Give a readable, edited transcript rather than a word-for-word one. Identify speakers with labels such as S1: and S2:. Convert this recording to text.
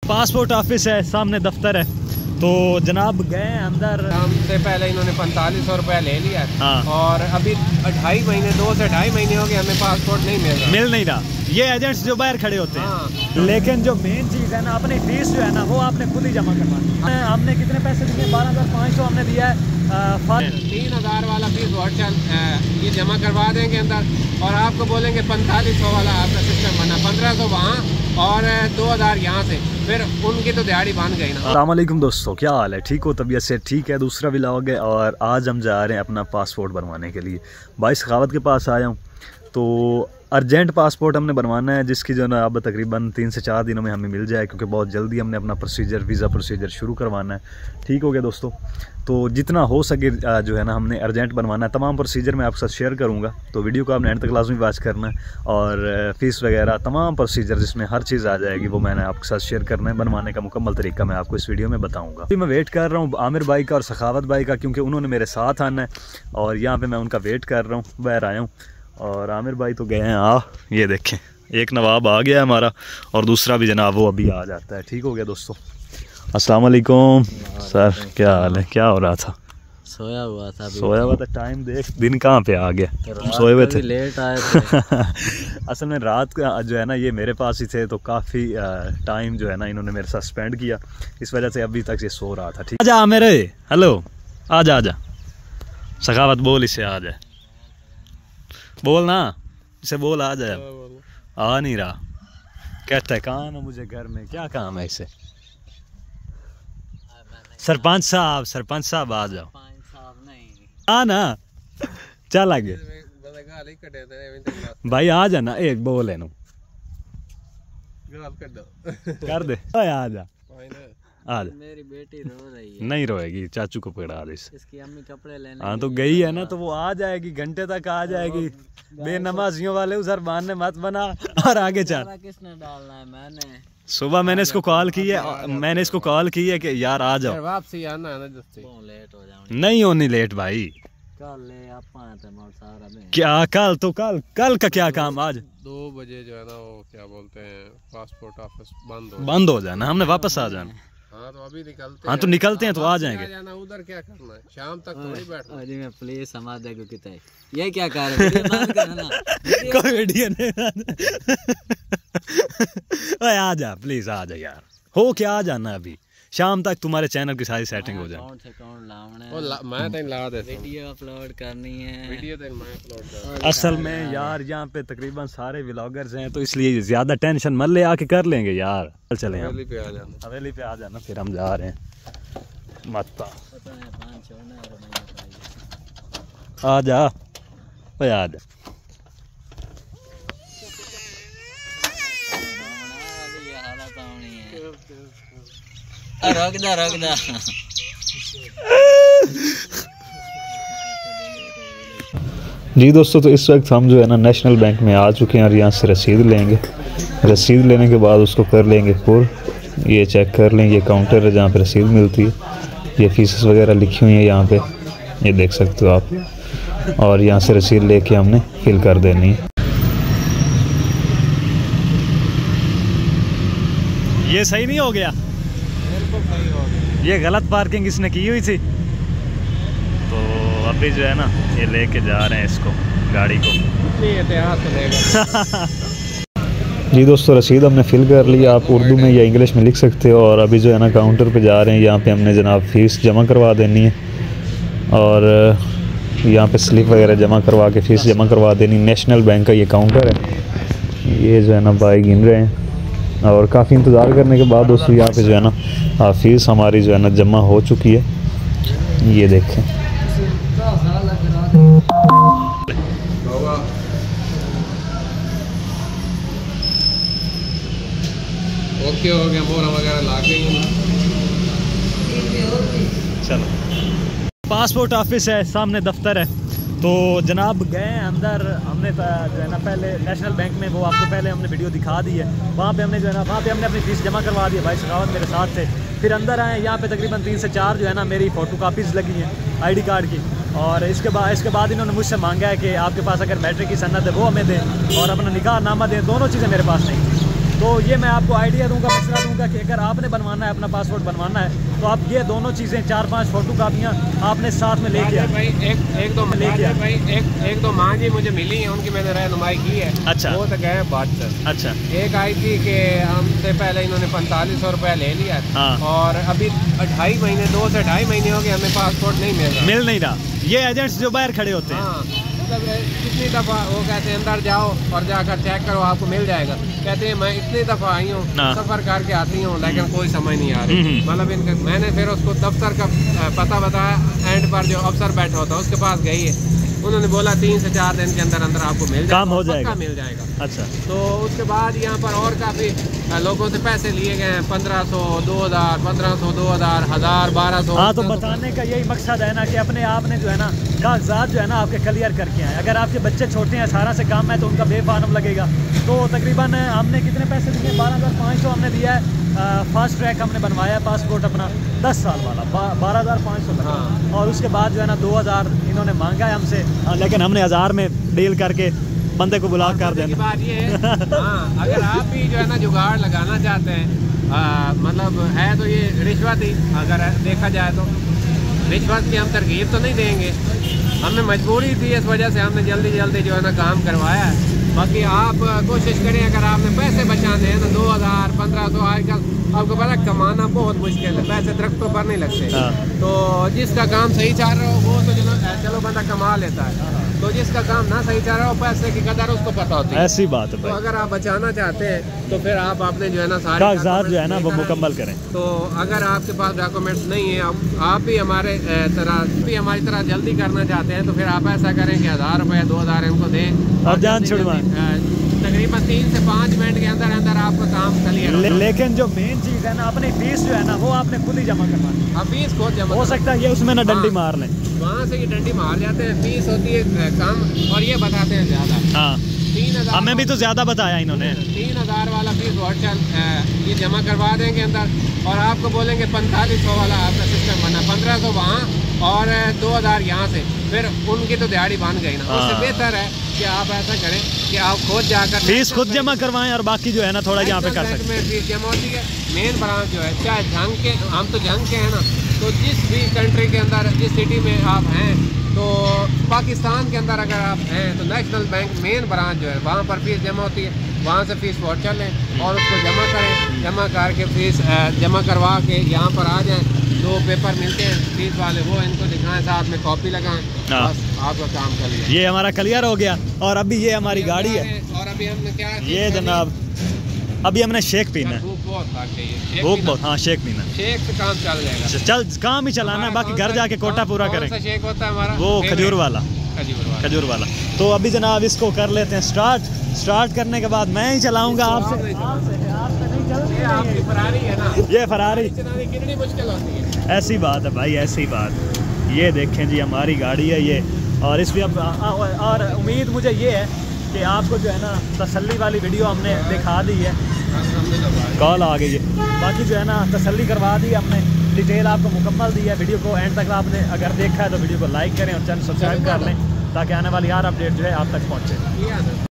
S1: Passport office है, सामने दफ्तर है। तो जनाब गए अंदर,
S2: हमसे पहले इन्होंने 4500 रुपया ले लिया।
S1: हाँ।
S2: और अभी 2.5 महीने 2 से 2.5 महीने हो गए हमें पासपोर्ट नहीं मिल नहीं रहा।
S1: ये एजेंट्स जो बाहर खड़े होते हैं।
S2: हाँ।
S1: लेकिन जो मेन चीज़ है ना, अपनी फीस जो है ना वो आपने खुद ही जमा करवानी है। हमने कितने पैसे दिए? 12,500 हमने दिया है।
S2: 3000 वाला फीस व्हाट्सएप ये जमा करवा देंगे अंदर, और आपको बोलेंगे 4500 वाला आपका सिस्टम बना, 1500 वहाँ और 2000 यहाँ से, फिर उनकी तो दिहाड़ी बन गई ना।
S1: अस्सलाम वालेकुम दोस्तों, क्या हाल है? ठीक हो? तबीयत से ठीक है? दूसरा व्लॉग है और आज हम जा रहे हैं अपना पासपोर्ट बनवाने के लिए। भाई सखावत के पास आया हूँ। तो अर्जेंट पासपोर्ट हमने बनवाना है, जिसकी जो है अब तकरीबन 3 से 4 दिनों में हमें मिल जाए, क्योंकि बहुत जल्दी हमने अपना प्रोसीजर वीज़ा प्रोसीजर शुरू करवाना है। ठीक हो गया दोस्तों? तो जितना हो सके जो है ना हमने अर्जेंट बनवाना है। तमाम प्रोसीजर मैं आपके साथ शेयर करूँगा, तो वीडियो को आपने एंड तक लाजमी वॉच करना है। और फ़ीस वगैरह तमाम प्रोसीजर जिसमें हर चीज़ आ जाएगी वो मैंने आपके साथ शेयर करना है। बनवाने का मुकम्मल तरीका मैं आपको इस वीडियो में बताऊँगा। अभी मैं वेट कर रहा हूँ आमिर भाई का और सखावत भाई का, क्योंकि उन्होंने मेरे साथ आना है और यहाँ पर मैं उनका वेट कर रहा हूँ। बाहर आया हूँ और आमिर भाई तो गए हैं। ये देखें, एक नवाब आ गया है हमारा और दूसरा भी जनाब वो अभी आ जाता है। ठीक हो गया दोस्तों? अस्सलाम वालेकुम सर, क्या हाल है? क्या हो रहा था?
S3: सोया हुआ था।
S1: सोया हुआ था? टाइम देख, दिन कहाँ पे आ गया। हम सोए हुए थे,
S3: लेट आए थे।
S1: असल में रात का जो है ना ये मेरे पास ही थे, तो काफ़ी टाइम जो है ना इन्होंने मेरे साथ स्पेंड किया, इस वजह से अभी तक ये सो रहा था। ठीक, आजा मेरे, हेलो, आजा आजा सखावत, बोल इसे, आ जाए, बोल ना इसे, बोल आ जाए। आ नहीं रहा, कहता है कहाँ ना मुझे घर में, क्या काम है इसे? सरपंच साहब आ जाओ। आ ना, चल आगे भाई, आ जाना। एक बोल है कर दे, आ जा आ जा।
S3: मेरी बेटी रो रही है।
S1: नहीं रोएगी, चाचू को पकड़ा दे इसे।
S3: इसकी अम्मी कपड़े लेने।
S1: हाँ तो गई है ना, तो वो आ जाएगी, घंटे तक आ जाएगी। बेनमाजियों वाले उधर मानने मत बना और आगे चल।
S3: किसने डालना है? मैंने
S1: सुबह मैंने इसको कॉल की है, कि यार आ जाओ,
S2: वापसी आना है ना,
S3: लेट हो जाऊंगी।
S1: नहीं होनी लेट भाई।
S3: कल
S1: क्या कल? तो कल का क्या काम? आज
S2: 2 बजे जो है ना वो क्या बोलते हैं पासपोर्ट ऑफिस
S1: बंद हो जाना, हमने वापस आ जाना।
S2: हाँ तो अभी निकलते
S1: हाँ तो निकलते हैं, तो आ जाएंगे।
S2: जाना उधर क्या करना है, शाम तक थोड़ी बैठना।
S3: अरे मैं प्लीज समझ दे कितना ये क्या कर रहे हो?
S1: कोई वीडियो नहीं। आ जा प्लीज, आ जा यार, हो क्या आ जाना अभी, शाम तक तुम्हारे चैनल की सारी सेटिंग हो जाए।
S2: मैं तो ला दे,
S3: वीडियो अपलोड करनी है,
S2: वीडियो तो मैं अपलोड कर।
S1: असल में यार यहाँ पे तकरीबन सारे व्लॉगर्स हैं, तो इसलिए ज्यादा टेंशन मत ले, आके कर लेंगे यार। चले
S2: हवेली पे आ जाना,
S1: हवेली पे आ जाना, फिर हम जा रहे हैं। मत आ जा भाई, आ जा।
S3: रोक दा।
S1: जी दोस्तों, तो इस वक्त हम जो है ना नेशनल बैंक में आ चुके हैं और यहाँ से रसीद लेंगे। रसीद लेने के बाद उसको कर लेंगे पुर। ये चेक कर लें, ये काउंटर है जहाँ पे रसीद मिलती है। ये फीस वगैरह लिखी हुई है यहाँ पे, ये देख सकते हो आप। और यहाँ से रसीद लेके हमने फिल कर देनी है। ये सही नहीं हो गया, ये गलत पार्किंग इसने की हुई थी, तो अभी जो है ना ये लेके जा रहे हैं इसको, गाड़ी को। जी दोस्तों, रसीद हमने फिल कर लिया। आप उर्दू में या इंग्लिश में लिख सकते हो। और अभी जो है ना काउंटर पे जा रहे हैं, यहाँ पे हमने जनाब फ़ीस जमा करवा देनी है और यहाँ पे स्लिप वगैरह जमा करवा के फ़ीस जमा करवा देनी। नेशनल बैंक का ये काउंटर है। ये जो है ना भाई गिन रहे हैं और काफ़ी इंतज़ार करने के बाद दोस्तों यहाँ पे जो है ना फ़ीस हमारी जो है ना जमा हो चुकी है। ये देखें,
S2: ओके हो गया, मोहर वगैरह ला के।
S1: चलो, पासपोर्ट ऑफिस है, सामने दफ्तर है। तो जनाब गए अंदर, हमने जो है ना पहले नेशनल बैंक में, वो आपको पहले हमने वीडियो दिखा दी है। वहाँ पे हमने जो है ना वहाँ पे हमने अपनी फ़ीस जमा करवा दी है। भाई सखावत मेरे साथ थे। फिर अंदर आए, यहाँ पे तकरीबन 3 से 4 जो है ना मेरी फ़ोटो कापीज़ लगी हैं ID कार्ड की। और इसके बाद इन्होंने मुझसे मांगा है कि आपके पास अगर मैट्रिक की सनद है वो हमें दें और अपना निकाह नामा दें। दोनों चीज़ें मेरे पास नहीं थी। तो ये मैं आपको आइडिया दूंगा, मशवरा दूंगा कि अगर आपने बनवाना है, अपना पासपोर्ट बनवाना है, तो आप ये दोनों चीज़ें 4-5 फोटो कापियाँ आपने साथ में लेके आए।
S2: भाई एक दो माँ जी मुझे मिली हैं, उनकी मैंने रहनुमाई की है।
S1: अच्छा।
S2: वो तो गए बात सर।
S1: अच्छा।
S2: एक आई थी कि हमसे पहले इन्होंने 4500 रुपया ले लिया।
S1: हाँ।
S2: और अभी 2.5 महीने 2 से 2.5 महीने हो गए, हमें पासपोर्ट नहीं मिल नहीं
S1: रहा। ये एजेंट्स जो बाहर खड़े होते हैं।
S2: हाँ, मतलब कितनी दफ़ा वो कहते हैं अंदर जाओ और जाकर चेक करो, आपको मिल जाएगा। कहते हैं मैं इतनी दफ़ा आई हूँ, सफ़र करके आती हूँ, लेकिन कोई समझ नहीं आ रही। मतलब इनका मैंने फिर उसको दफ्तर का पता बताया, एंड पर जो अफसर बैठा होता है उसके पास गई है, उन्होंने बोला 3 से 4 दिन के अंदर अंदर आपको मिल जाएगा,
S1: काम हो जाएगा,
S2: मिल जाएगा।
S1: अच्छा।
S2: तो उसके बाद यहाँ पर और काफ़ी लोगों से पैसे लिए गए हैं, 1500, 2000, 1500, 2000, 1000, 1200।
S1: हाँ, तो बताने का यही मकसद है ना कि अपने आप ने जो है ना कागजात जो है ना आपके क्लियर करके आए। अगर आपके बच्चे छोटे हैं, 18 से कम है, तो उनका बेफानम लगेगा। तो तकरीबन हमने कितने पैसे दिए? 12,500 हमने दिया है। फास्ट ट्रैक हमने बनवाया है पासपोर्ट अपना 10 साल वाला, 12,500 लगा। हाँ। और उसके बाद जो है ना 2000 इन्होंने मांगा है हमसे, लेकिन हमने 1000 में डील करके बंदे को बुला कर देना।
S2: बात ये है हाँ, अगर आप भी जो है ना जुगाड़ लगाना चाहते हैं, मतलब है तो ये रिश्वत ही, अगर देखा जाए तो रिश्वत की हम तरकीब तो नहीं देंगे, हमें मजबूरी थी, इस वजह से हमने जल्दी जल्दी जो है ना काम करवाया है। बाकी आप कोशिश करें, अगर आपने पैसे बचाने हैं तो 2000, 1500, आजकल आपको पता है कमाना बहुत मुश्किल है, पैसे दरख्तों पर नहीं लगते। तो जिसका काम सही चल रहा हो वो तो चलो बंदा कमा लेता है, तो जिसका काम ना सही चल रहा हो पैसे की कदर उसको पता होती है।
S1: ऐसी बात है।
S2: तो अगर आप बचाना चाहते हैं तो फिर आप अपने जो है ना सारे
S1: कागजात जो है ना वो मुकम्मल करें।
S2: तो अगर आपके पास डॉक्यूमेंट्स नहीं है, आप भी हमारी तरह जल्दी करना चाहते हैं, तो फिर आप ऐसा करें कि 1000 रुपये 2000 इनको दें
S1: और जान छुड़वाएं।
S2: तकरीबन 3 से 5 मिनट के अंदर अंदर आपका काम क्लियर हो।
S1: लेकिन जो मेन चीज़ है ना, अपनी फीस जो है ना वो आपने खुद ही जमा करवानी है।
S2: फीस खुद जमा
S1: हो सकता है ये उसमें ना डंडी मार लें,
S2: वहाँ से ये डंडी मार जाते हैं, फीस होती है कम और ये बताते हैं ज़्यादा।
S1: हाँ,
S2: 3000
S1: हमें भी तो ज़्यादा बताया इन्होंने।
S2: 3000 वाला फीस व्हाट्सएप ये जमा करवा देंगे अंदर, और आपको बोलेंगे 4500 वाला आपका सिस्टम बना, 1500 वहाँ और 2000 यहाँ से, फिर उनकी तो दिहाड़ी बन गई ना। उससे बेहतर है कि आप ऐसा करें कि आप खुद जाकर
S1: फीस खुद जमा करवाएं और बाकी जो है ना थोड़ा यहाँ पे कर सकते हैं।
S2: फीस जमा होती है। मेन ब्रांच जो है, चाहे जंग के, हम तो जंग के हैं ना, तो जिस भी कंट्री के अंदर जिस सिटी में आप हैं, तो पाकिस्तान के अंदर अगर आप हैं तो नेशनल बैंक मेन ब्रांच जो है वहाँ पर फीस जमा होती है, वहाँ से फीस वाउचर लें और उसको जमा करें, जमा करके फीस जमा करवा के यहाँ पर आ जाएं। 2 पेपर मिलते हैं फीस वाले, वो इनको दिखाएं, साथ में कॉपी लगाएं, बस आपका काम कर लिया।
S1: ये हमारा क्लियर हो गया। और अभी ये हमारी गाड़ी है,
S2: और अभी हमने क्या
S1: ये जनाब, अभी हमने शेक पीना है।
S2: भूख बहुत भाग गई है,
S1: भूख बहुत। हाँ, शेक पीना,
S2: शेक से काम चल जाएगा।
S1: चल काम ही चलाना है, बाकी घर जाके कोटा पूरा करें।
S2: शेक होता है हमारा
S1: वो खजूर वाला। तो अभी जनाब इसको कर लेते हैं स्टार्ट करने के बाद मैं ही चलाऊंगा, आपसे नहीं चलती।
S2: आपकी फरारी है ना,
S1: ये फरारी
S2: कितनी मुश्किल होती है।
S1: ऐसी बात है भाई, ऐसी बात। ये देखें जी हमारी गाड़ी है ये, और इस पर और उम्मीद मुझे ये है कि आपको जो है ना तसल्ली वाली वीडियो हमने दिखा दी है। कॉल आ गई है। बाकी जो है ना तसल्ली करवा दी हमने, डिटेल आपको मुकम्मल दी है। वीडियो को एंड तक आपने अगर देखा है तो वीडियो को लाइक करें और चैनल सब्सक्राइब कर लें, ताकि आने वाली हर अपडेट जो है आप तक पहुँचे।